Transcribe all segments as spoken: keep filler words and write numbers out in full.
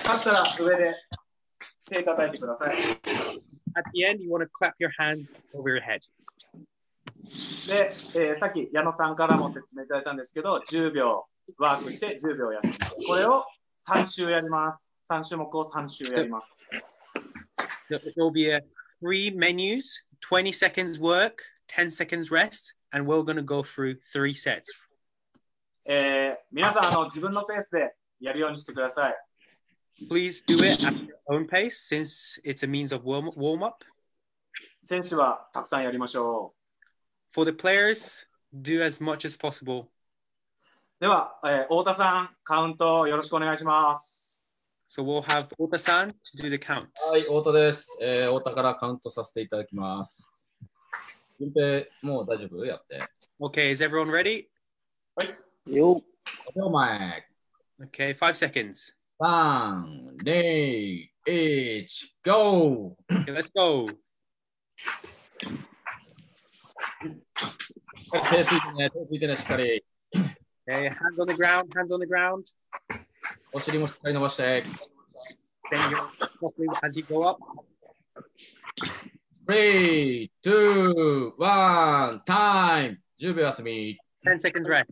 勝ったら上で手叩いてください。 At the end, you want to clap your hands over your head. で、えー、さっき矢野さんからも説明いただいたんですけど、じゅうびょうワークしてじゅうびょうやってます。これをさん周やります。さん種目をさん周やります。 There will be a three menus, twenty seconds work, ten seconds rest, and we're going to go through three sets. えー、皆さんあの自分のペースでやるようにしてください。 Please do it at your own pace since it's a means of warm, warm up. 選手はたくさんやりましょう。 For the players, do as much as possible. では、えー、太田さん、カウントよろしくお願いします。 So we'll have Ota-san do the count. はい、太田です。えー、太田からカウントさせていただきます。順平、もう大丈夫やって。 Okay, is everyone ready? はい。 よ。お前。 Okay, five seconds. さん、に、いち、ゴー! Okay, let's go. 手ついてね、手ついてね、しっかり。 Okay, hands on the ground, hands on the ground. お尻もしっかり伸ばして。 Then you're properly as you go up. three, two, one, time! じゅうびょう休み。 ten seconds rest.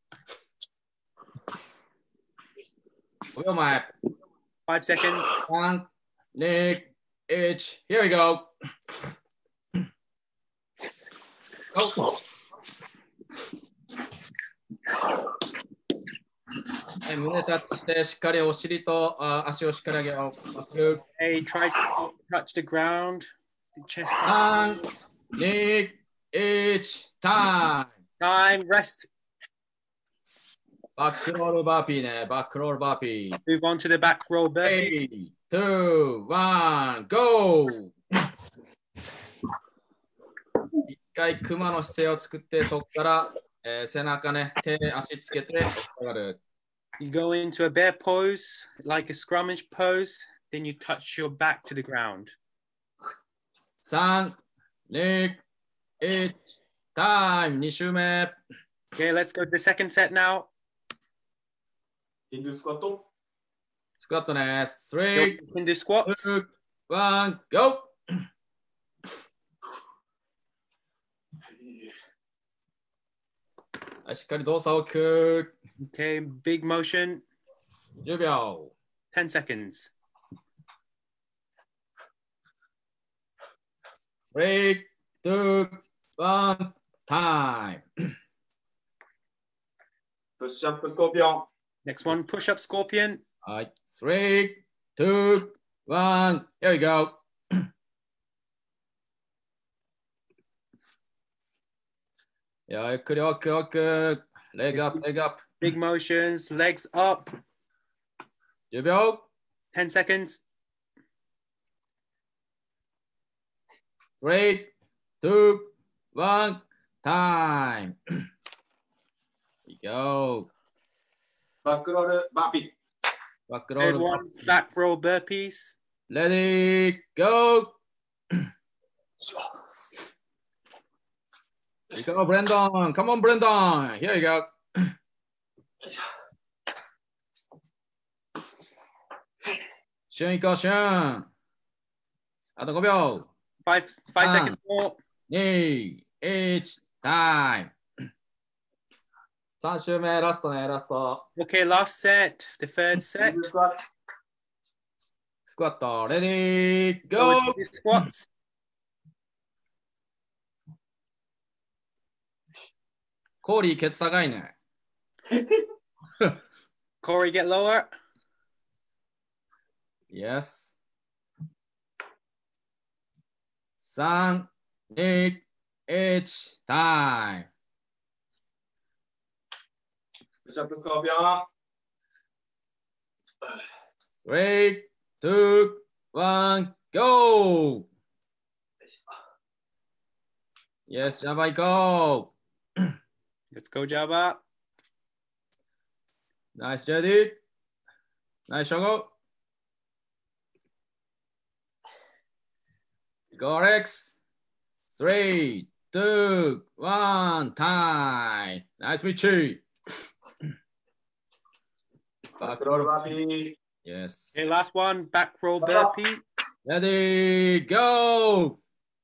ごびょうまえ。 five seconds. さん、に、いち、here we go! Go! はい、胸タッチして、しっかりお尻とあ足をしっかり上げよう。 Hey, try to touch the ground. Chest. さん、に、いち、タイム Time, rest. バックロールバーピーね、バックロールバーピー。 Move on to the back row burpee. three, two, one, go! 一回クマの姿勢を作って、そこから、えー、背中ね、手、足つけて上がる。 You go into a bear pose, like a scrummage pose, then you touch your back to the ground. さん、に、いち、タイム、に周目。 Okay, let's go to the second set now. ヒンドゥースクワット。 スクワットね。スリー、 Hindu squats. ツー、ワン、ゴー！はい、しっかり動作をく。 Okay, big motion. じゅうびょう。 ten seconds. three, two, one, time. プッシュアップスコーピオン。 Next one, push up scorpion. はい。three, two, one, here we go. いや、ゆっくり奥奥。レッグアップ、レッグアップ。 Big motions, legs up. じゅうびょう。 ten seconds. three, two, one, time. Here we go. バックロールバーピー。 バックロー Third ル。 one, back row burpees. Ready, go! Here you go, Brendan. Come on, Brendan. Here you go. シュン行こう、シュン。あとごびょう。 Five, five seconds more. に、いち、タイム。さん周目、ラストね、ラスト。 Okay, last set, the third ヒン set. ドゥースクワット。 スクワット、レディー、 Go ゴー with the squats. コーリー、ケツ高いね。 Corey, get lower. Yes. さん、に、いち、タイム。 プッシュアップスコーピオン。 three, two, one, go! Yes, Java, go! Let's go, Java. Nice, J D. Nice, Shogo. Go, Rex. Three, two, one, time. Nice, Michi. バックロールバーピー。 Yes. Okay, last one, back row burpee. Ready, go!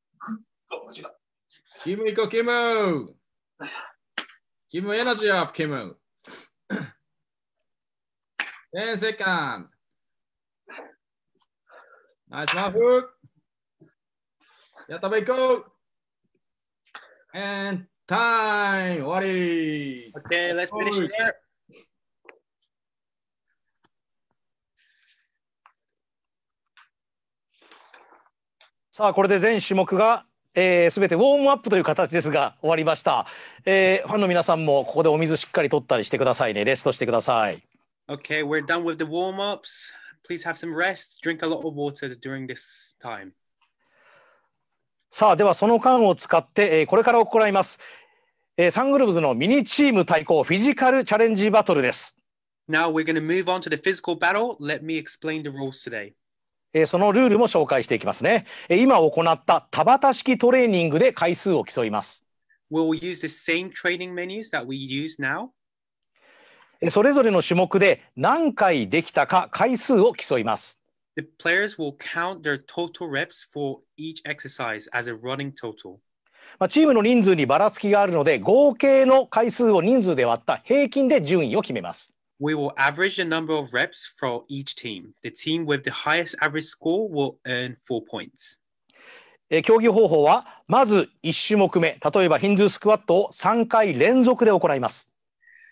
キム行こう、キムキムエナジーアップ、キムten seconds. Nice, マフやったべいこう And time! 終わり Okay, let's finish there. さあ、これで全種目がすべ、えー、てウォームアップという形ですが終わりました、えー。ファンの皆さんもここでお水しっかり取ったりしてくださいね。レストしてください。 Okay, we're done with the warm-ups. Please have some rest. Drink a lot of water during this time. さあ、ではその間を使って、えー、これから行います、えー、サングルブズのミニチーム対抗フィジカルチャレンジバトルです。 Now we're going to move on to the physical battle. Let me explain the rules today. えー、そのルールも紹介していきますね。えー、今行った田畑式トレーニングで回数を競います。 We'll use the same training menus that we use now. それぞれの種目で何回できたか回数を競います。 The players will count their total reps for each exercise as a running total. まあチームの人数にばらつきがあるので、合計の回数を人数で割った平均で順位を決めます。 We will average the number of reps for each team. The team with the highest average score will earn four points. 競技方法は、まずいち種目目、例えばヒンドゥースクワットをさんかい連続で行います。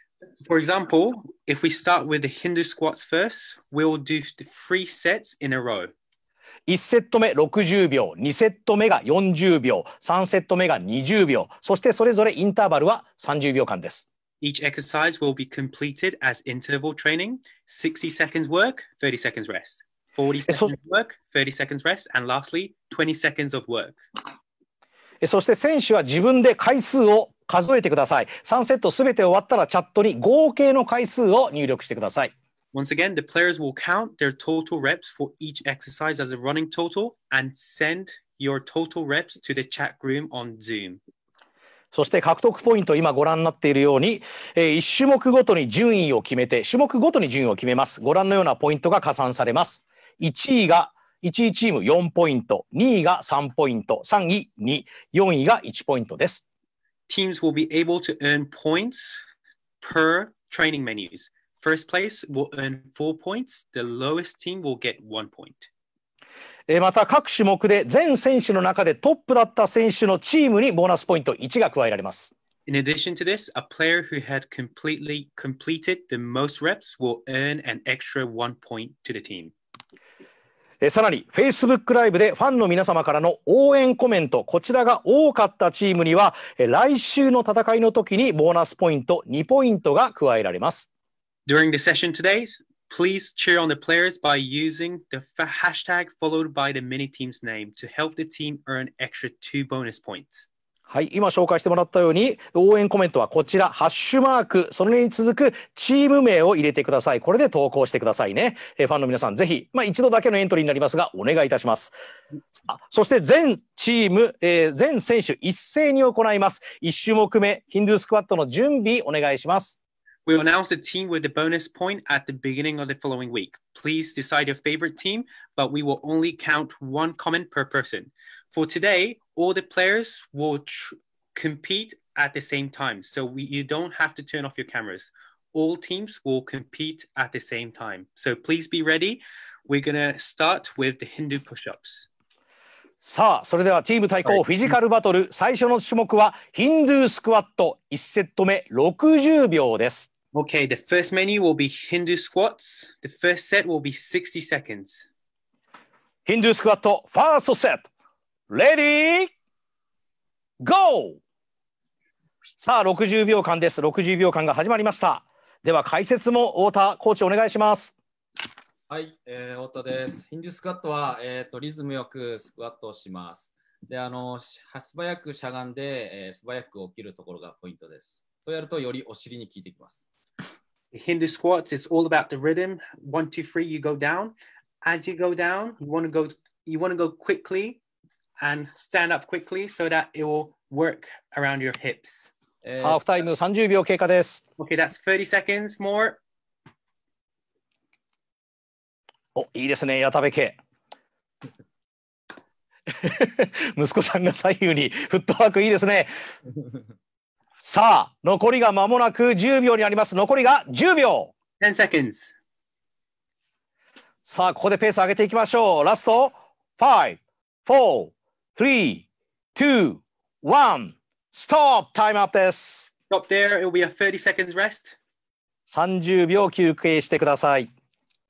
For example, if we start with the Hindu squats first, we'll do three sets in a row. いちセット目ろくじゅうびょう、にセット目がよんじゅうびょう、さんセット目がにじゅうびょう、そしてそれぞれインターバルはさんじゅうびょうかんです。 Each exercise will be completed as interval training, sixty seconds work, thirty seconds rest, forty seconds work, thirty seconds rest, and lastly, twenty seconds of work. そして選手は自分で回数を数えてください。さんセットすべて終わったらチャットに合計の回数を入力してください。 Once again, the players will count their total reps for each exercise as a running total and send your total reps to the chat room on Zoom. そして獲得ポイント、今ご覧になっているように、えー、いち種目ごとに順位を決めて、種目ごとに順位を決めます。ご覧のようなポイントが加算されます。いちいがいちいチームよんポイント、にいがさんポイント、さんいに、よんいがいちポイントです。 Teams will be able to earn points per training menus. First place will earn four points. The lowest team will get one point. また各種目で全選手の中でトップだった選手のチームにボーナスポイントいちが加えられます。 In addition to this, a player who had completely completed the most reps will earn an extra one point to the team. さらに Facebook ライブでファンの皆様からの応援コメント、こちらが多かったチームには来週の戦いの時にボーナスポイントにポイントが加えられます。 During the session today, please cheer on the players by using the hashtag followed by the mini team's name to help the team earn extra two bonus points. はい、今紹介してもらったように応援コメントはこちら、ハッシュマーク、それに続くチーム名を入れてください。これで投稿してくださいね。えー、ファンの皆さん、ぜひ、まあ、一度だけのエントリーになりますが、お願いいたします。あ、そして全チーム、えー、全選手一斉に行います。いち種目目、ヒンドゥースクワットの準備お願いします。 We'll announce the team with the bonus point at the beginning of the following week. Please decide your favorite team, but we will only count one comment per person. For today, all the players will tr- compete at the same time, so we, you don't have to turn off your cameras. All teams will compete at the same time. So please be ready. We're going to start with the Hindu push-ups. さあ、それではチーム対抗フィジカルバトル、最初の種目はヒンドゥースクワット、いちセット目ろくじゅうびょうです。 Okay, the first menu will be Hindu squats. The first set will be sixty seconds. ヒンドゥースクワット、ファーストセット。レディー、ゴー！さあ、ろくじゅうびょうかんです。ろくじゅうびょうかんが始まりました。では、解説も太田コーチお願いします。 はい、えー、太田です。ヒンドゥースクワットは、えーと、リズムよくスクワットをします。で、あの、素早くしゃがんで、えー、素早く起きるところがポイントです。そうやると、よりお尻に効いてきます。 Hindu squats is all about the rhythm. One, two, three, you go down. As you go down, you want to go, you want to go quickly and stand up quickly so that it will work around your hips. ハーフタイムさんじゅうびょう経過です。 Okay, that's thirty seconds more. お、いいですね、矢田部家。息子さんが左右にフットワークいいですね。さあ、残りが間もなくじゅうびょうになります。残りがじゅうびょう。 ten seconds. さあ、ここでペース上げていきましょう。ラスト、five, four, three, two, one, stop! タイムアップです。 Stop there. It will be a thirty seconds rest. さんじゅうびょう休憩してください。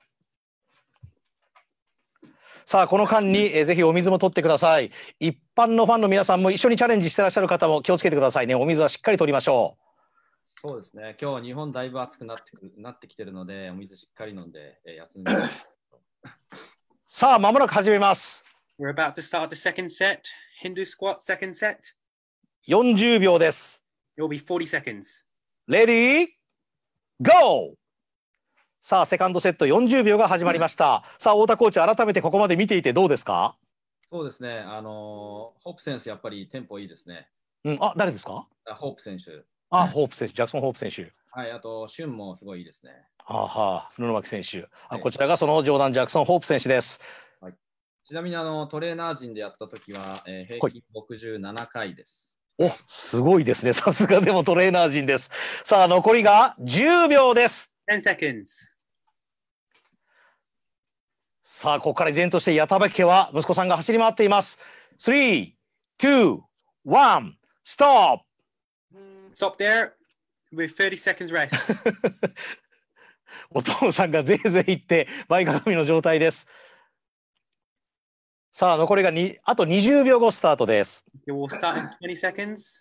さあ、この間に、えーぜひお水も取ってください。一般のファンの皆さんも一緒にチャレンジしてらっしゃる方も気をつけてくださいね。お水はしっかり取りましょう。 そうですね。今日日本だいぶ暑くなってくなってきてるので、お水しっかり飲んで、えー休んで。 さあ、間もなく始めます。 We're about to start the second set. Hindu squat, second set. よんじゅうびょうです。 It will be forty seconds. レディー、ゴー！さあ、セカンドセットよんじゅうびょうが始まりました。さあ、太田コーチ、改めてここまで見ていてどうですか？ そうですね。あのーホープ選手、やっぱりテンポいいですね。 うん、あ、誰ですか？ あホープ選手。 あ、ホープ選手、ジャクソン・ホープ選手。 はい、あと、シュンもすごいいいですね。 はあはあ、布巻選手。あ、 はいこちらがそのジョーダン・ジャクソン・ホープ選手です。 ちなみにあのトレーナー陣でやったときは、えー平均ろくじゅうななかいです。 お、すごいですね。さすがでもトレーナー陣です。さあ、残りがじゅうびょうです。 ten seconds. さあ、ここから依然として矢田部家は息子さんが走り回っています。スリー、ツー、ワン、ストップ。 Stop there. With thirty seconds rest. お父さんがぜいぜい言って前かがみの状態です。さあ、残りがにあとにじゅうびょうごスタートです。 It will start in twenty seconds.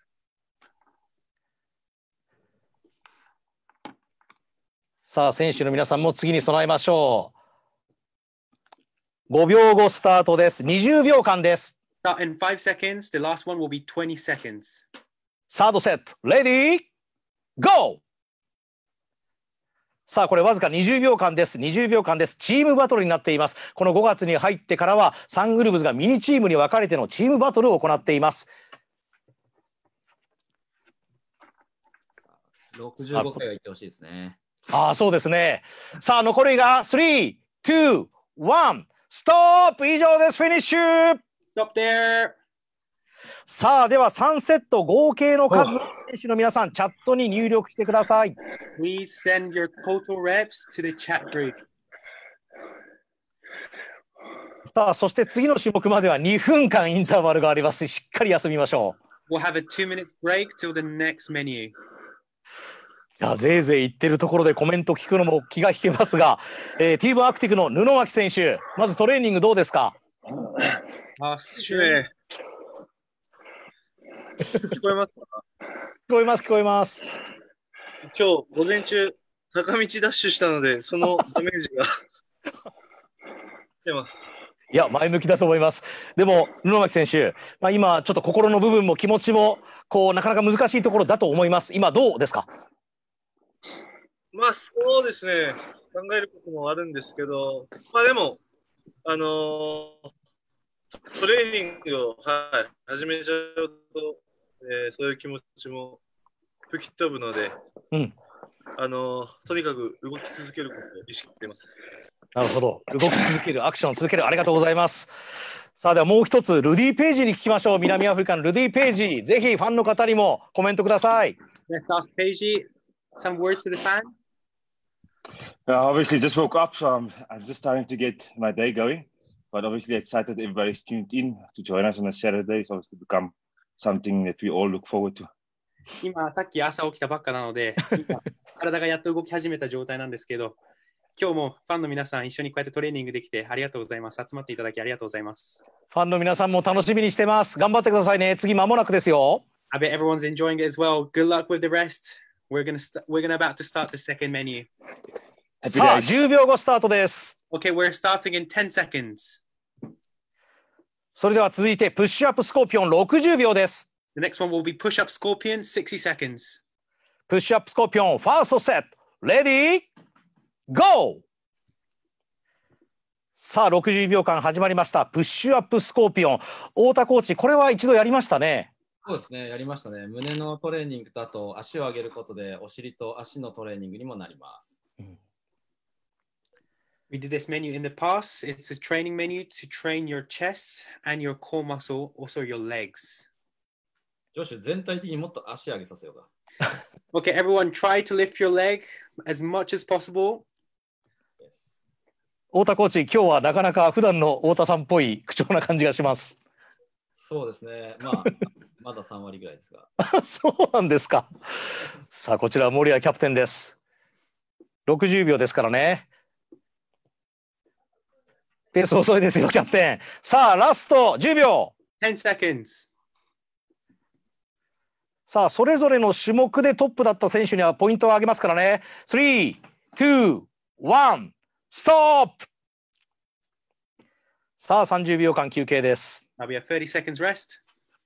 さあ、選手の皆さんも次に備えましょう。ごびょうごスタートです。にじゅうびょうかんです。 Start in five seconds. The last one will be twenty seconds. サードセット、レディー、ゴー！さあ、これわずかにじゅうびょうかんです。にじゅうびょうかんです。チームバトルになっています。このごがつに入ってからは、サングルブズがミニチームに分かれてのチームバトルを行っています。 ろくじゅうごかいは行ってほしいですね。 ああ、そうですね。さあ、残りがスリー、ツー、ワン、ストップ！以上です。フィニッシュ！ Stop there. さあ、ではさんセット合計の数を選手の皆さん、チャットに入力してください。 Please send your total reps to the chat group. さあ、そして次の種目まではにふんかんインターバルがあります。しっかり休みましょう。 We'll have a two minute break till the next menu. いや、ぜいぜい言ってるところでコメント聞くのも気が引けますが、えー、ティーブアクティクの布巻選手、まずトレーニングどうですか？ あ、sure. 聞こえますか？ 聞こえます、聞こえます。 今日午前中、坂道ダッシュしたので、そのダメージが出ます。 いや、前向きだと思います。でも、布巻選手、まあ、今、ちょっと心の部分も気持ちも、こう、なかなか難しいところだと思います。今、どうですか？ まあ、そうですね。考えることもあるんですけど、まあでも、あのー、トレーニングを、はい、始めちゃうと、えー、そういう気持ちも吹き飛ぶので、 うん、 あのー、とにかく動き続けることを意識しています。 なるほど。動き続ける、アクションを続ける。ありがとうございます。さあ、ではもう一つ、ルディ・ページに聞きましょう。南アフリカのルディ・ページ。ぜひファンの方にもコメントください。 Let's ask Paige some words to the fan. Yeah, obviously just woke up, so I'm, I'm just starting to get my day going. But obviously excited everybody's tuned in to join us on a Saturday. So it's to become something that we all look forward to. 今、さっき朝起きたばっかなので、今体がやっと動き始めた状態なんですけど、今日もファンの皆さん一緒にこうやってトレーニングできてありがとうございます。集まっていただきありがとうございます。 ファンの皆さんも楽しみにしてます。頑張ってくださいね。次間もなくですよ。 I bet everyone's enjoying it as well. Good luck with the rest. We're gonna st- we're gonna about to start the second menu. さあ、じゅうびょうごスタートです。 Okay, we're starting in ten seconds. それでは続いてプッシュアップスコーピオンろくじゅうびょうです。 The next one will be push up scorpion sixty seconds. プッシュアップスコーピオンファーストセット。レディー、ゴー！さあ、ろくじゅうびょうかん始まりました。プッシュアップスコーピオン。太田コーチ、これは一度やりましたね。 そうですね、やりましたね。胸のトレーニングとあと足を上げることでお尻と足のトレーニングにもなります。 うん、 We did this menu in the past. It's a training menu to train your chest and your core muscle, also your legs. ジョシュ、全体的にもっと足上げさせようか。 Okay, everyone, try to lift your leg as much as possible. Yes. 太田コーチ、今日はなかなか普段の太田さんっぽい口調な感じがします。 そうですね。まあ、まださん割ぐらいですが。 そうなんですか。さあ、こちら森谷キャプテンです。ろくじゅうびょうですからね。ペース遅いですよ、キャプテン。さあ、ラストじゅうびょう。 ten seconds. さあ、それぞれの種目でトップだった選手にはポイントを上げますからね。スリー、ツー、ワン、ストップ。さあ、さんじゅうびょうかん休憩です。 Now we have thirty seconds rest.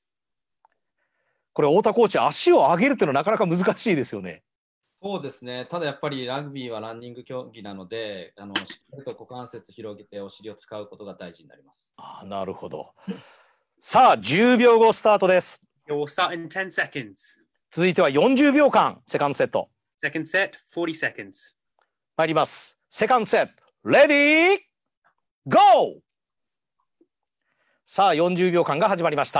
これ、太田コーチ、足を上げるっていうのはなかなか難しいですよね。 そうですね。ただやっぱりラグビーはランニング競技なので、あのしっかりと股関節広げてお尻を使うことが大事になります。 ああ、なるほど。さあ、じゅうびょうごスタートです。 It will start in ten seconds. 続いてはよんじゅうびょうかん、セカンドセット。 Second set, forty seconds. 参ります。セカンドセット、レディー、ゴー。さあ、よんじゅうびょうかんが始まりました。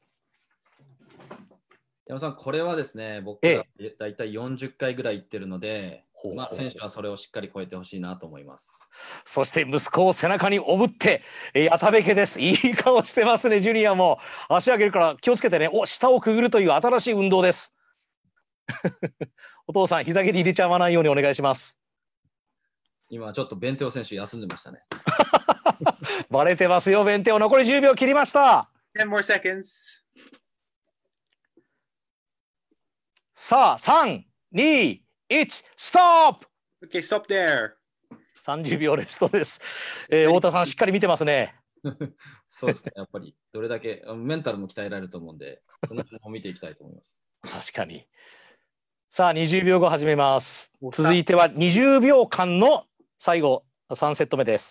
山さん、これはですね、僕がだいたいよんじゅっかいぐらい行ってるので、 ほうほうまあ、選手はそれをしっかり超えてほしいなと思います。 そして息子を背中におぶって、えー、矢田部家です。いい顔してますね、ジュニアも。足上げるから気をつけてね。お、下をくぐるという新しい運動です。お父さん、膝蹴り入れちゃわないようにお願いします。 今、ちょっとベンテオ選手休んでましたね。 バレてますよ、ベンテオ。残りじゅうびょう切りました。 ten more seconds. さあ、さん、に、いち、ストップ。 Okay, stop there. さんじゅうびょうレストです。えー、太田さん、しっかり見てますね。 そうですね、やっぱりどれだけメンタルも鍛えられると思うんで、その辺も見ていきたいと思います。 確かに。さあ、にじゅうびょうご始めます。続いてはにじゅうびょうかんの最後、さんセット目です。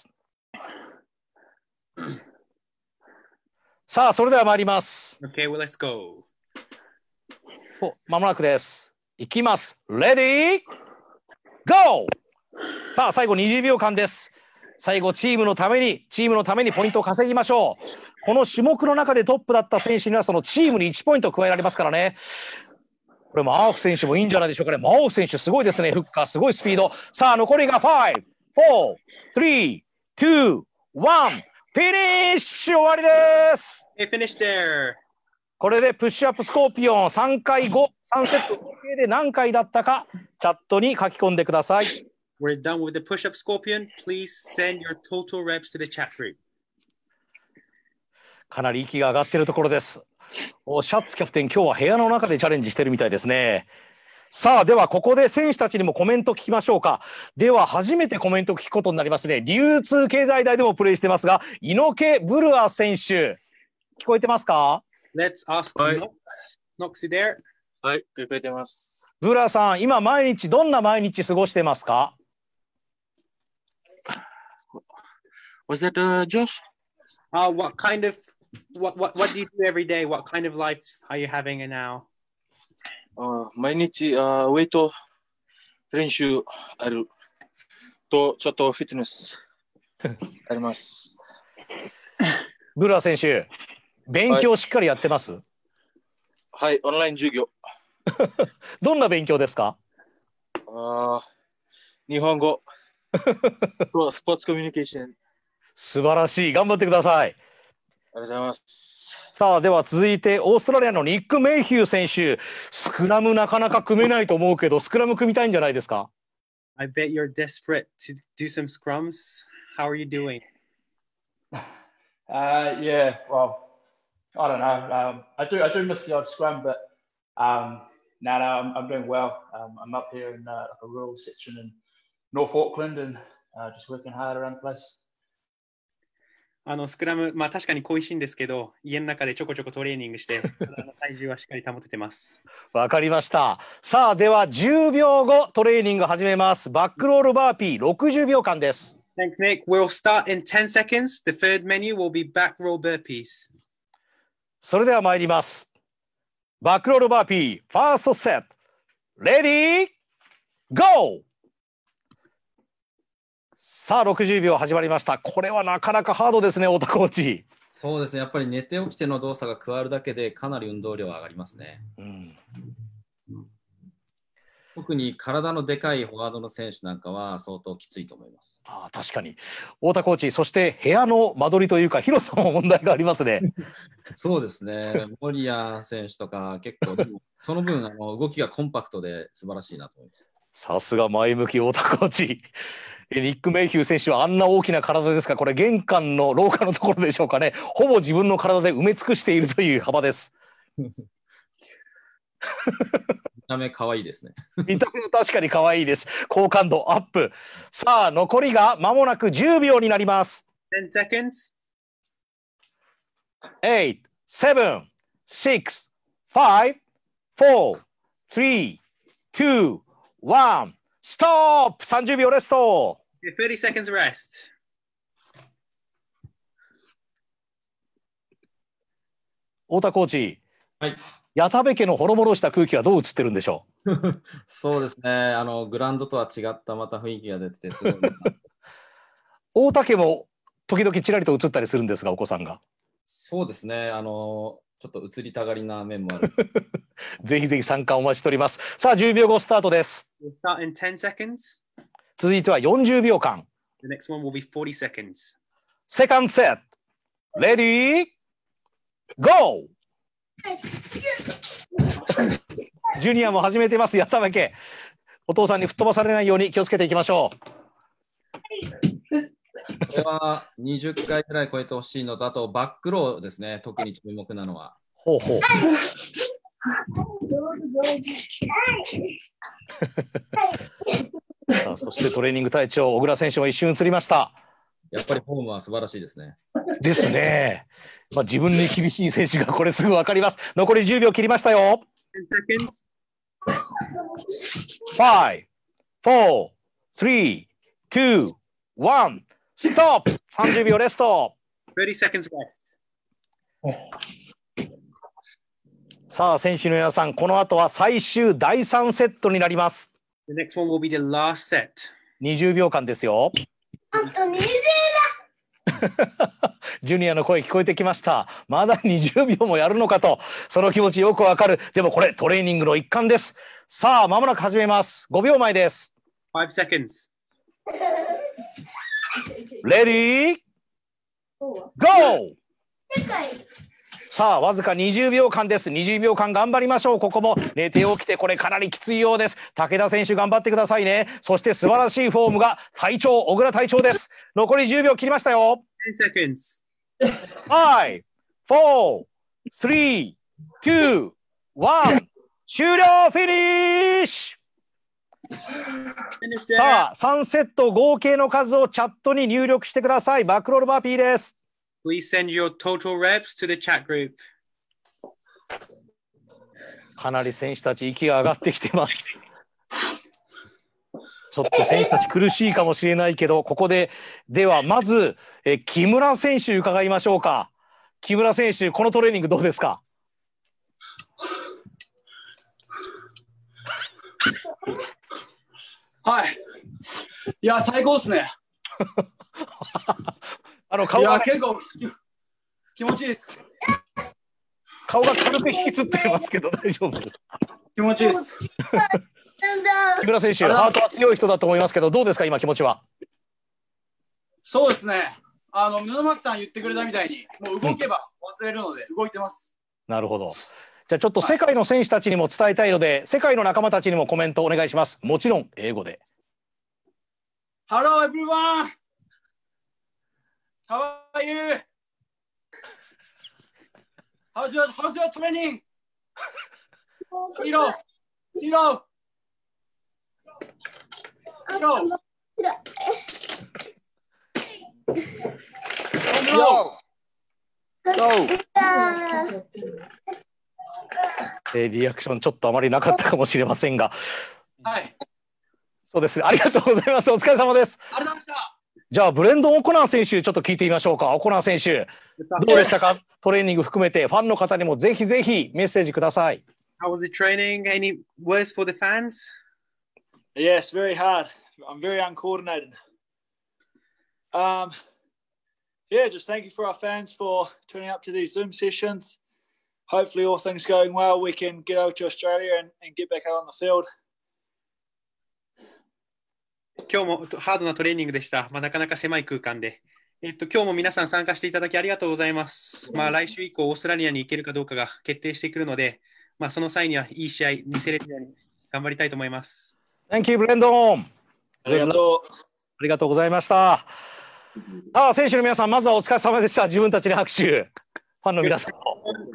さあ、それでは参ります。 Okay, well, let's go. お、まもなくです。いきます。レディー、ゴー。さあ、最後にじゅうびょうかんです。最後、チームのために、チームのためにポイントを稼ぎましょう。この種目の中でトップだった選手には、そのチームにいちポイント加えられますからね。これもアーフ選手もいいんじゃないでしょうかね。マオフ選手、すごいですね。フッカー、すごいスピード。さあ、残りがご、よん、さん、に、に、いち、フィニッシュ。終わりです。 Hey, finish there. これでプッシュアップスコーピオンさんかいご、さんセット合計で何回だったか、チャットに書き込んでください。 We're done with the push-up scorpion. Please send your total reps to the chat group. かなり息が上がっているところです。お、シャッツキャプテン、今日は部屋の中でチャレンジしてるみたいですね。さあ、ではここで選手たちにもコメント聞きましょうか。では初めてコメント聞くことになりますね。流通経済大でもプレーしてますが、猪木ブルア選手、聞こえてますか？ Let's ask Hi. Nox. Nox, you there? はい、聞こえてます。 ブルアさん、今毎日どんな毎日過ごしてますか？ Was that uh, Josh? Uh, what kind of what what what do you do every day? What kind of life are you having now? Uh, 毎日、uh, ウェイト練習あると、ちょっとフィットネスあります。 ブルア選手、勉強しっかりやってます？ はい、はい、オンライン授業。 どんな勉強ですか？ あ、日本語とスポーツコミュニケーション。 素晴らしい。頑張ってください。 ありがとうございます。 さあ、では続いてオーストラリアのニック・メイヒュー選手、スクラムなかなか組めないと思うけど、スクラム組みたいんじゃないですか？ I bet you're desperate to do some scrums. How are you doing? Uh, yeah, well, I don't know. Um, I do, I do miss the odd scrum, but um, no, no, I'm, I'm doing well. Um, I'm up here in uh, like a rural section in North Auckland, and uh, just working hard around the place. あのスクラム、まあ確かに恋しいんですけど、家の中でちょこちょこトレーニングして、体重はしっかり保ててます。 わかりました。さあ、ではじゅうびょうごトレーニング始めます。バックロールバーピーろくじゅうびょうかんです。 Thanks, Nick. We'll start in ten seconds. The third menu will be back roll burpees. それでは参ります。バックロールバーピー、ファーストセット。レディー、ゴー！ さあろくじゅうびょう始まりました。これはなかなかハードですね、太田コーチ。 そうですね、やっぱり寝て起きての動作が加わるだけでかなり運動量は上がりますね。 うん、 特に体のでかいフォワードの選手なんかは相当きついと思います。 ああ、確かに。太田コーチ、そして部屋の間取りというか、広さも問題がありますね。 そうですね、森谷選手とか結構、その分あの動きがコンパクトで素晴らしいなと思います。 さすが前向き太田コーチ。ニック・メイヒュー選手はあんな大きな体ですが、これ玄関の廊下のところでしょうかね。ほぼ自分の体で埋め尽くしているという幅です。 見た目可愛いですね。 見た目は確かに可愛いです。好感度アップ。さあ、残りが間もなくじゅうびょうになります。 ten seconds. eight, seven, six, five, four, three, two, one. ストップ !さんじゅうびょうレスト。 thirty seconds rest. 太田コーチ、 はい、 矢田部家のほろぼろした空気はどう映ってるんでしょうそうですね、あのグラウンドとは違ったまた雰囲気が出ててすごい太田家も時々ちらりと映ったりするんですが、お子さんが。 そうですね、あのちょっと映りたがりな面もある。 ぜひぜひ参加お待ちしております。さあ、じゅうびょうごスタートです。 We'll start in ten seconds. 続いてはよんじゅうびょうかん。 The next one will be forty seconds. セカンドセット。レディー、ゴージュニアも始めています、やったわけ。お父さんに吹っ飛ばされないように気をつけていきましょう。 これはにじゅっかいくらい超えてほしいのと、あとバックローですね、特に注目なのは。 ほうほう。さあ、そしてトレーニング隊長、小倉選手も一瞬映りました。 やっぱりフォームは素晴らしいですね。 ですね。まあ、自分に厳しい選手がこれすぐ分かります。残りじゅうびょう切りましたよ。 ten seconds. five, four, three, two, one, stop! さんじゅうびょうレスト。 thirty seconds rest. さあ、選手の皆さん、この後は最終だいさんセットになります。 The next one will be the last set. にじゅうびょうかんですよ。 あとにじゅうジュニアの声聞こえてきました。まだにじゅうびょうもやるのかと、その気持ちよくわかる。でもこれトレーニングの一環です。さあ、まもなく始めます。ごびょうまえです。 five seconds. レディー、ゴー！さあ、わずかにじゅうびょうかんです。にじゅうびょうかん頑張りましょう。ここも寝て起きて、これかなりきついようです。武田選手頑張ってくださいね。そして素晴らしいフォームが隊長、小倉隊長です。残りじゅうびょう切りましたよ。 ten seconds. five, four, three, two, one. 終了フィニッシュ。さあ、さんセット合計の数をチャットに入力してください。バックロールバーピーです。 Please send your total reps to the chat group. かなり選手たち息が上がってきてます。ちょっと選手たち苦しいかもしれないけど、ここでではまずえ木村選手伺いましょうか。木村選手、このトレーニングどうですか？ はい。いや、最高ですね。 あの顔が、ね、 いや結構気持ちいいです。 顔が軽く引きつっていますけど大丈夫？ 気持ちいいです。 木村選手、ハートは強い人だと思いますけど、どうですか今気持ちは？ そうですね。あの布巻さん言ってくれたみたいに、もう動けば忘れるので動いてます。 うん、なるほど。じゃあちょっと世界の選手たちにも伝えたいので、はい、世界の仲間たちにもコメントお願いします。もちろん英語で。 Hello everyone. How are you? How's your How's your training? Hiro, Hiro, Hiro. Yo. Go. えー、リアクションちょっとあまりなかったかもしれませんが、 はい。 そうですね。ありがとうございます。お疲れ様です。 ありがとうございました。 じゃあブレンドン・オコナー選手ちょっと聞いてみましょうか。オコナー選手どうでしたか？トレーニング含めてファンの方にもぜひぜひメッセージください。 How was the training? Any words for the fans? Yes, very hard. I'm very uncoordinated. Um, yeah, just thank you for our fans for turning up to these Zoom sessions. Hopefully, all things going well, we can get over to Australia and, and get back out on the field. 今日もハードなトレーニングでした。まあ、なかなか狭い空間で。えっと、今日も皆さん参加していただきありがとうございます。まあ、来週以降、オーストラリアに行けるかどうかが決定してくるので、まあ、その際にはいい試合見せれるように頑張りたいと思います。 Thank you, Brandon. ありがとう。 ありがとうございました。ああ、選手の皆さん、まずはお疲れ様でした。自分たちに拍手。ファンの皆さんも。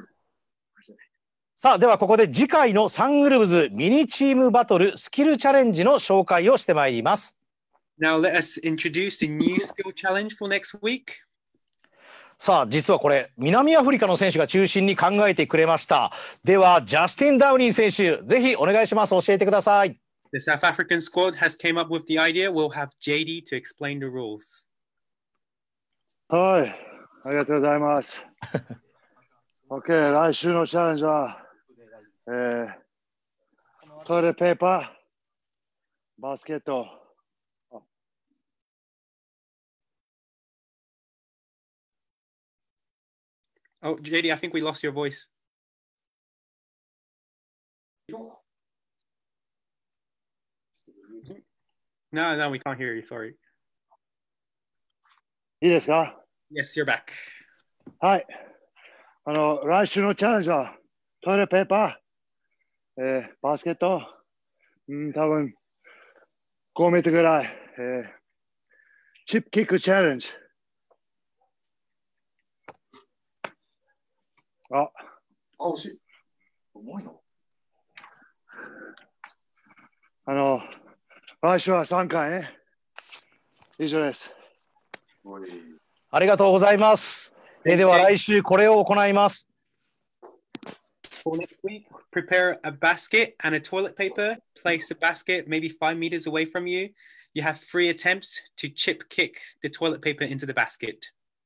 さあ、ではここで次回のサングルブズミニチームバトルスキルチャレンジの紹介をしてまいります。 Now let us introduce the new skill challenge for next week. さあ、実はこれ、南アフリカの選手が中心に考えてくれました。では、ジャスティン・ダウニー選手、ぜひお願いします。教えてください。 The South African squad has came up with the idea. We'll have J D to explain the rules. はい、ありがとうございます。OK、来週のチャレンジは、えー、トイレペーパー、バスケット。 Oh, J D, I think we lost your voice. No, no, we can't hear you. Sorry. いいですか？ Yes, you're back. はい。あの、来週のチャレンジは、トイレペーパー、えー、バスケット、うん、多分ごメートルぐらい、えー、チップキックチャレンジ。あ、 あ、惜しい。重いの。 あの、来週はさんかいね。以上です。 ありがとうございます。えでは来週これを行います。 For next week, prepare a basket and a toilet paper. Place the basket maybe five meters away from you. You have three attempts to chip kick the toilet paper into the basket.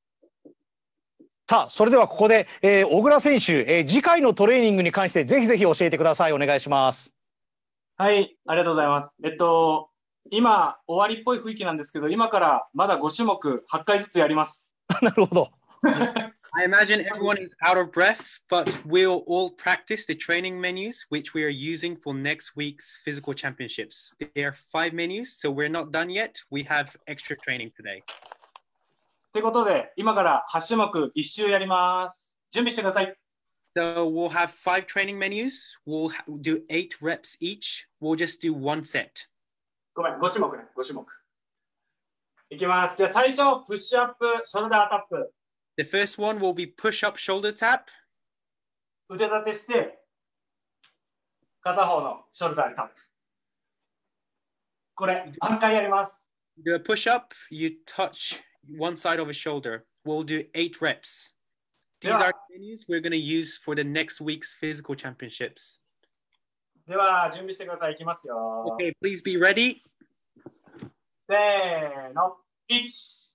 さあ、それではここで、えー、小倉選手、えー、次回のトレーニングに関してぜひぜひ教えてください。お願いします。 はい、ありがとうございます。えっと、今、終わりっぽい雰囲気なんですけど、今からまだご種目はちかいずつやります。 なるほど。 I imagine everyone is out of breath, but we'll all practice the training menus, which we are using for next week's physical championships. There are five menus, so we're not done yet. We have extra training today. ということで、今からはち種目いち周やります。準備してください。 So we'll have five training menus. We'll do eight reps each. We'll just do one set. ごめん、ご種目ね、ご種目。いきます。じゃあ最初、プッシュアップ、ショルダータップ。 The first one will be push-up shoulder tap. 腕立てして、片方のショルダーにタップ。これ、さんかいやります。 Do a push-up, you touch one side of a shoulder. We'll do eight reps. These are menus we're going to use for the next week's physical championships. では、準備してください。いきますよ。 Okay, please be ready. せーの。いち、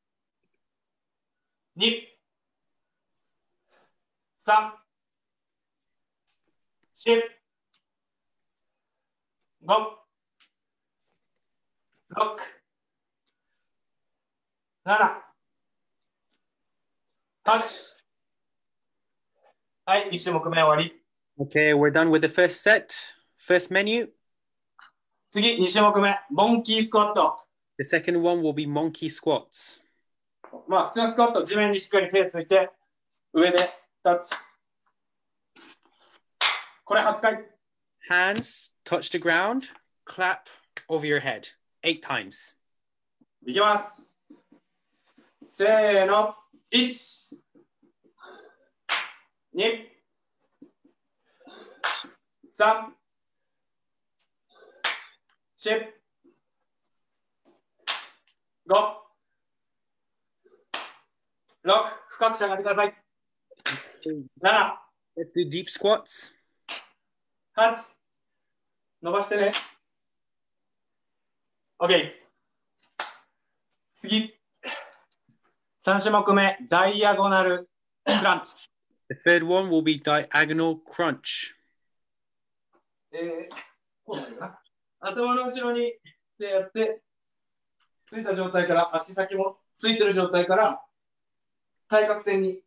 に、さん、よん、ご、ろく、なな、はち。はい、いち種目目終わり。 Okay, we're done with the first set. First menu. 次、に種目目、モンキースクワット。 The second one will be monkey squats. まあ、普通のスクワット、地面にしっかり手ついて、上でタッチ。これはちかい。 Hands touch the ground, clap over your head. Eight times. いきます。せーの。いち、に、さん、よん、ご、ろく、深くしゃがんでください。なな、 Let's do deep squats. はち、伸ばしてね。OK。次。さん種目目、ダイアゴナルクランチ。 The third one will be diagonal crunch. えー、こうなるかな。頭の後ろに手やって、ついた状態から足先もついてる状態から対角線に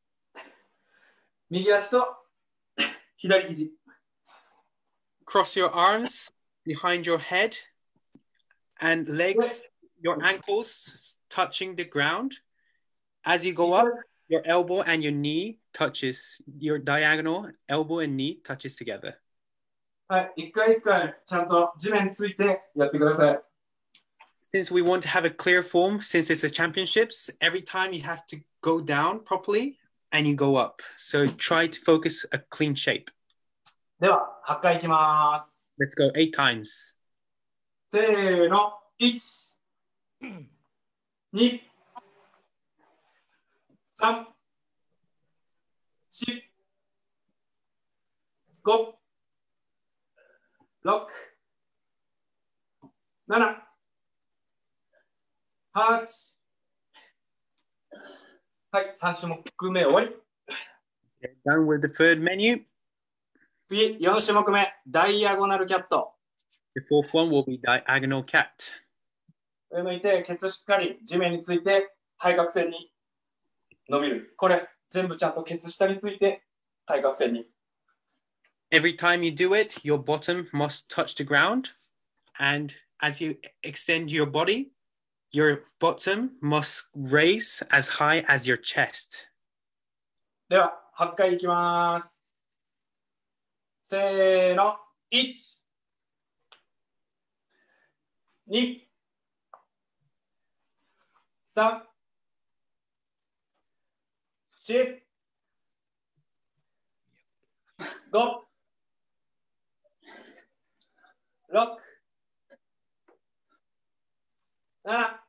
右足と左肘。 Cross your arms behind your head and legs, your ankles touching the ground. As you go up, your elbow and your knee touches, your diagonal elbow and knee touches together. はい、一回一回ちゃんと地面ついてやってください。 Since we want to have a clear form, since it's the championships, every time you have to go down properly and you go up. So try to focus a clean shape. では、はちかいいきます。 Let's go eight times. せーの、いち、に、さん、し、ご、ろく、なな、はち。はい、さん種目目終わり。 Done with the third menu. 次、よん種目目、ダイアゴナルキャット。 The fourth one will be diagonal cat. 上向いて、ケツしっかり地面について、対角線に伸びる。これ、全部ちゃんとケツ下について、対角線に。 Every time you do it, your bottom must touch the ground. And as you extend your body, your bottom must raise as high as your chest. では、はちかいいきます。せーの、いち、に、さん、し、ご、ろく、なな、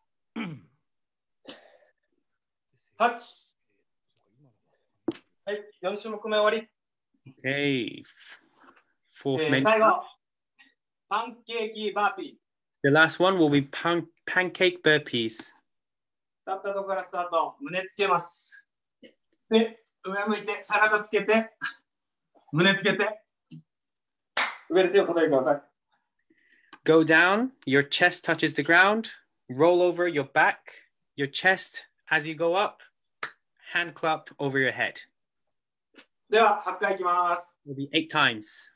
はち。はい、よん種目目終わり。 Okay. Fourth えー menu. 最後、パンケーキバーピー。 The last one will be pan pancake burpees. 立ったところからスタート、胸つけます。で、上向いて、背中つけて、胸つけて、上で手を叩いてください。 Go down, your chest touches the ground, roll over your back, your chest as you go up, hand clap over your head. では、はちかいいきます。 Will be eight times.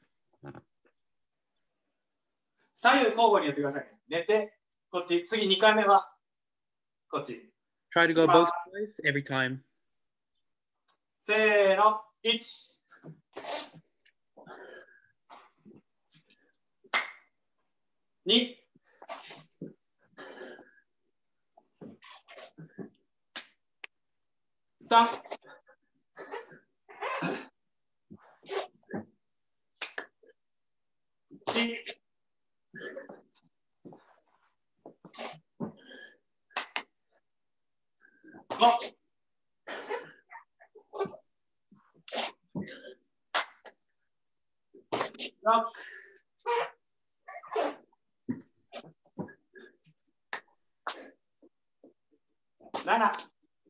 左右交互にやってくださいね。寝て、こっち。次にかいめは、こっち。 Try to go both ways every time. せーの、いち、に、さん、し、ご、ろく、なな、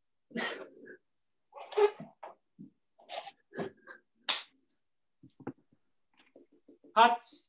はち、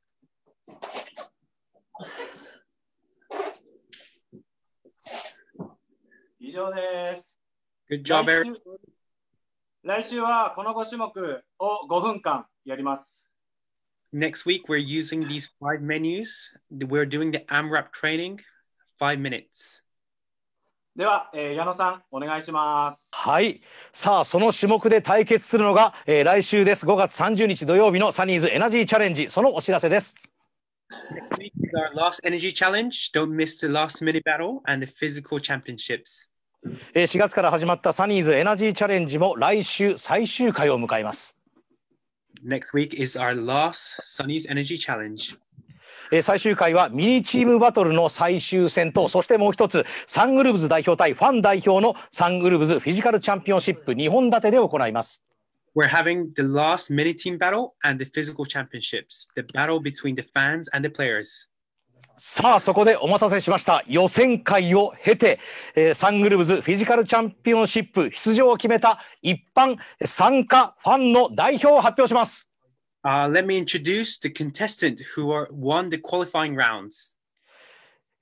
以上です。 Good job, 来 Eric. 週来週はこのご種目をごふんかんやります。 Next week, we're using these five menus. We're doing the AMRAP training, five minutes. では、えー矢野さん、お願いします。 はい。さあ、その種目で対決するのが、えー来週です。ごがつさんじゅうにち土曜日のサニーズエナジーチャレンジ、そのお知らせです。 Next week is our last energy challenge. Don't miss the last minute battle and the physical championships. えーしがつから始まったサニーズエナジーチャレンジも来週最終回を迎えます。 Next week is our last Sunny's Energy Challenge. えー最終回はミニチームバトルの最終戦と、そしてもう一つサンウルブズ代表対ファン代表のサンウルブズフィジカルチャンピオンシップにほん立てで行います。 We're having the last mini team battle and the physical championships, the battle between the fans and the players. さあ、そこでお待たせしました。予選会を経て、えーサングルブズフィジカルチャンピオンシップ出場を決めた一般参加ファンの代表を発表します。 Uh, let me introduce the contestant who are, won the qualifying rounds.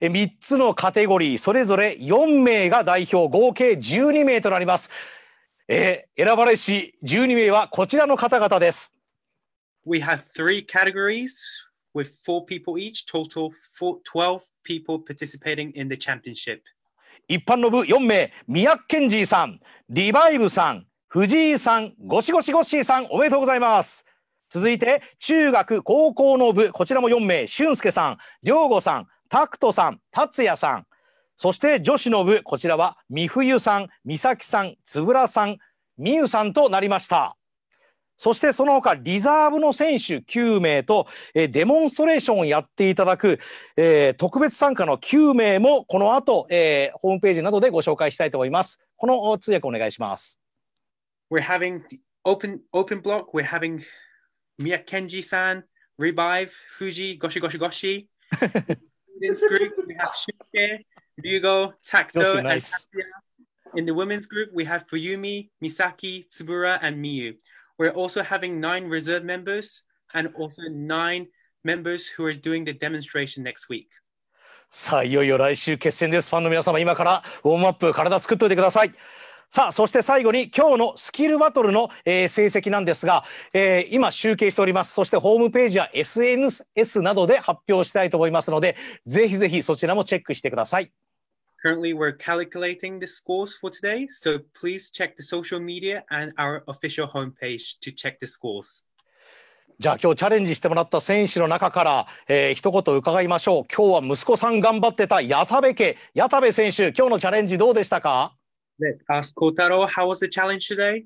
みっつのカテゴリー、それぞれよんめいが代表、合計じゅうにめいとなります。えー、選ばれしじゅうにめいはこちらの方々です。 We have three categories with four people each, total twelve people participating in the championship. 一般の部よんめい、宮城健二さん、リバイブさん、藤井さん、ゴシゴシゴッシーさん、おめでとうございます。続いて中学高校の部、こちらもよんめい、俊介さん、良吾さん、タクトさん、達也さん。そして女子の部、こちらは美冬さん、美咲さん、つぶらさん、みゆさんとなりました。そしてその他リザーブの選手きゅうめいと、えー、デモンストレーションをやっていただく、えー、特別参加のきゅうめいもこの後、えー、ホームページなどでご紹介したいと思います。この通訳お願いします。 We're having open open block. We're having Mia Kenji-san, Revive, Fuji, Goshi Goshi Goshi. In the group we have Shuke, Ryugo, Takto, and nice. Tatsuya. In the women's group we have Fuyumi, Misaki, Tsubura, and Miyu. We're also having nine reserve members and also nine members who are doing the demonstration next week. さあいよいよ来週決戦です。ファンの皆様、今からウォームアップ体作っておいてください。さあそして最後に今日のスキルバトルの、えー、成績なんですが、えー、今集計しております。そしてホームページや エスエヌエス などで発表したいと思いますので、ぜひぜひそちらもチェックしてください。 Currently, we're calculating the scores for today, so please check the social media and our official homepage to check the scores. じゃあ今日チャレンジしてもらった選手の中から、えー、一言伺いましょう。今日は息子さん頑張ってた矢田部家、矢田部選手、今日のチャレンジどうでしたか？ Let's ask Kotaro, how was the challenge today?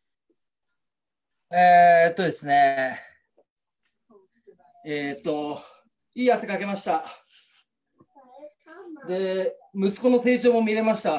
えーっとですね、えーっと、いい汗かけました。で、息子の成長も見れました。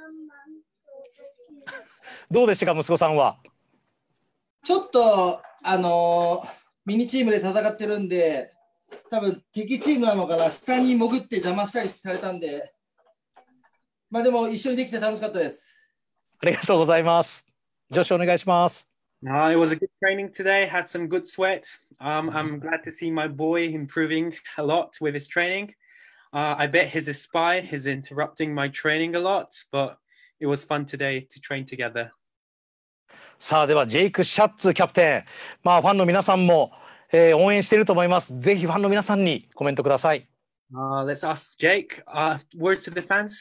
どうでしたか、息子さんは。 ちょっと、あのー、ミニチームで戦ってるんで、多分敵チームなのかな、下に潜って邪魔したりされたんで、まあでも一緒にできて楽しかったです。 ありがとうございます。女子お願いします。 Uh, it was a good training today, had some good sweat. Um, I'm glad to see my boy improving a lot with his training.Uh, I bet his spy is interrupting my training a lot, but it was fun today to train together. さあではジェイク・シャッツキャプテン、まあファンの皆さんも、えー、応援していると思います。ぜひファンの皆さんにコメントください。 Uh, let's ask Jake. Uh, words to the fans.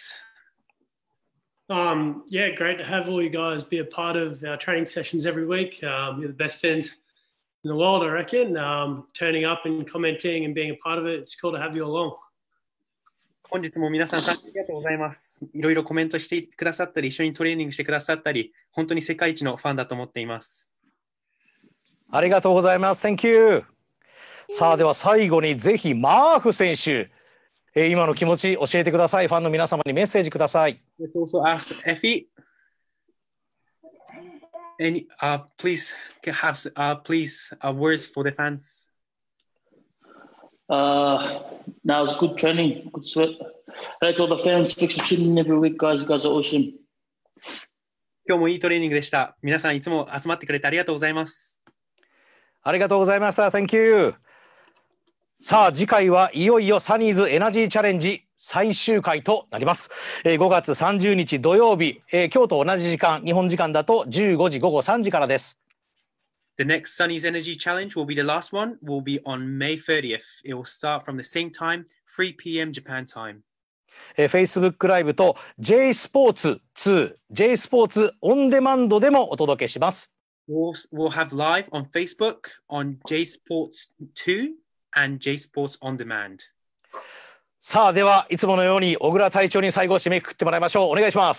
Um, yeah, great to have all you guys be a part of our training sessions every week. Um, you're the best fans in the world, I reckon. Um, turning up and commenting and being a part of it, it's cool to have you along. 本日も皆さんありがとうございます。いろいろコメントしてくださったり、一緒にトレーニングしてくださったり、本当に世界一のファンだと思っています。 ありがとうございます。Thank you。さあでは最後にぜひマーフ選手、えー、今の気持ち教えてください。ファンの皆様にメッセージください。 Let's also ask Effie. Any, uh, please have, uh, please, uh, words for the fans.Uh, now it's good training, good sweat. I like all the fans. Thanks for tuning in every week, guys. You guys are awesome. 今日もいいトレーニングでした。皆さんいつも集まってくれてありがとうございます。 ありがとうございました。Thank you. さあ次回はいよいよサニーズエナジーチャレンジ最終回となります。えー、ごがつさんじゅうにち土曜日、えー、今日と同じ時間、日本時間だとじゅうごじごごさんじからです。 The next Sunny's Energy Challenge will be the last one. Will be on May thirtieth. It will start from the same time, three p m Japan time. えー、Facebook ライブと J スポーツツー、J スポーツオンデマンドでもお届けします。 We'll, we'll have live on Facebook, on J Sports two and J Sports On Demand. さあではいつものように小倉隊長に最後締めくくってもらいましょう。お願いします。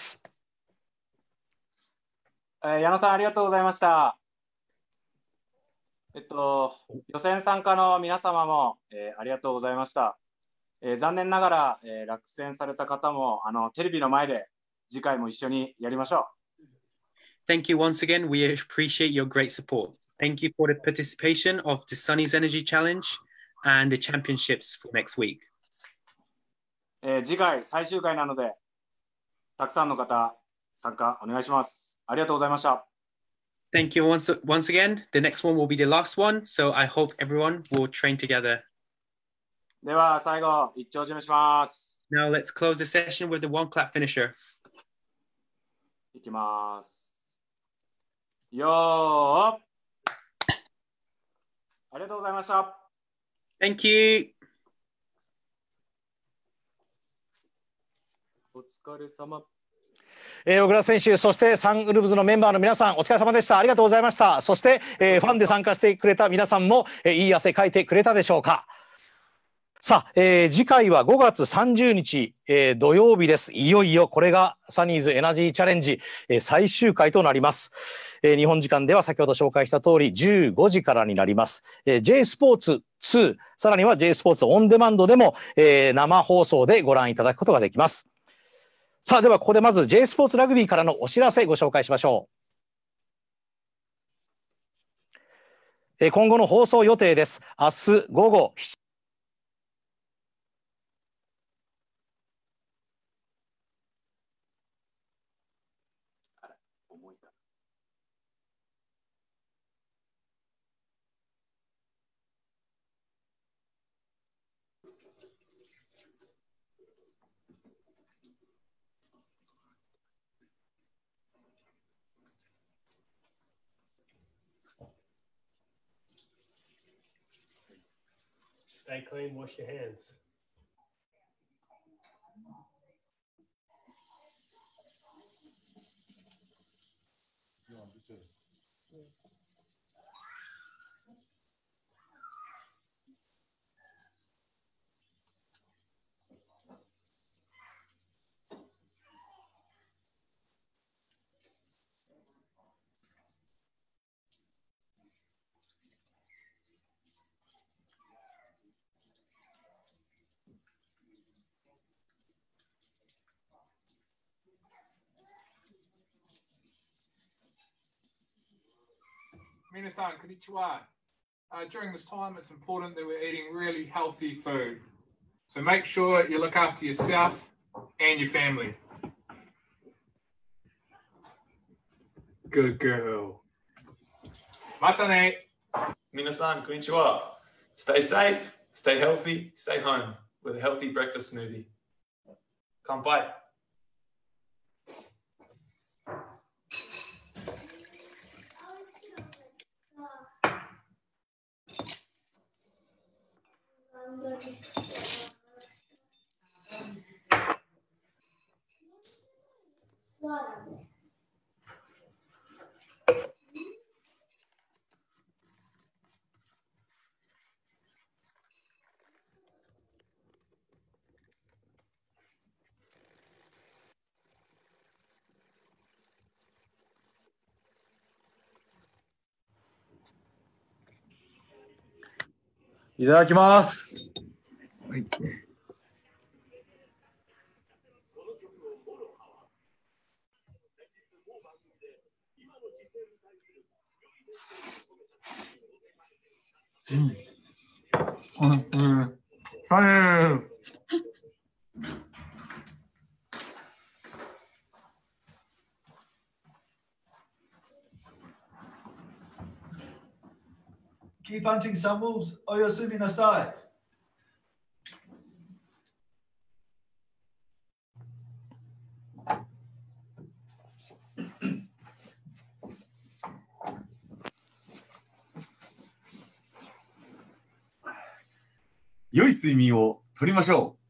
えー、矢野さんありがとうございました。えっと、予選参加の皆様も、えー、ありがとうございました。えー、残念ながら、えー、落選された方もあのテレビの前で次回も一緒にやりましょう。 Thank you once again. We appreciate your great support. Thank you for the participation of the Sunny's Energy Challenge and the championships for next week. えー、次回最終回なので、たくさんの方参加お願いします。ありがとうございました。 Thank you once, once again. The next one will be the last one, so I hope everyone will train together. では最後、一丁締めします。 Now let's close the session with the one clap finisher. いきます。よー。ありがとうございました。 Thank you. お疲れ様。 えー、小倉選手、そしてサンウルブズのメンバーの皆さん、お疲れ様でした。ありがとうございました。そして、えー、ファンで参加してくれた皆さんも、えー、いい汗かいてくれたでしょうか。さあ、えー、次回はごがつさんじゅうにち、えー、土曜日です。いよいよこれがサニーズエナジーチャレンジ、えー、最終回となります。えー、日本時間では先ほど紹介した通りじゅうごじからになります。えー、J スポーツツー、さらには J スポーツオンデマンドでも、えー、生放送でご覧いただくことができます。さあ、ではここでまず J スポーツラグビーからのお知らせご紹介しましょう。えー、今後の放送予定です。明日午後しち Stay clean, wash your hands. Minasan, konnichiwa. Uh, during this time, it's important that we're eating really healthy food. So make sure you look after yourself and your family. Good girl. Matane. Minasan, konnichiwa. Stay safe, stay healthy, stay home with a healthy breakfast smoothie. Kanpai. Wow. いただきます。はい。うん。うん。うん。はい。 Keep hunting some wolves, or you're swimming aside. Yoi 睡眠をとりましょう。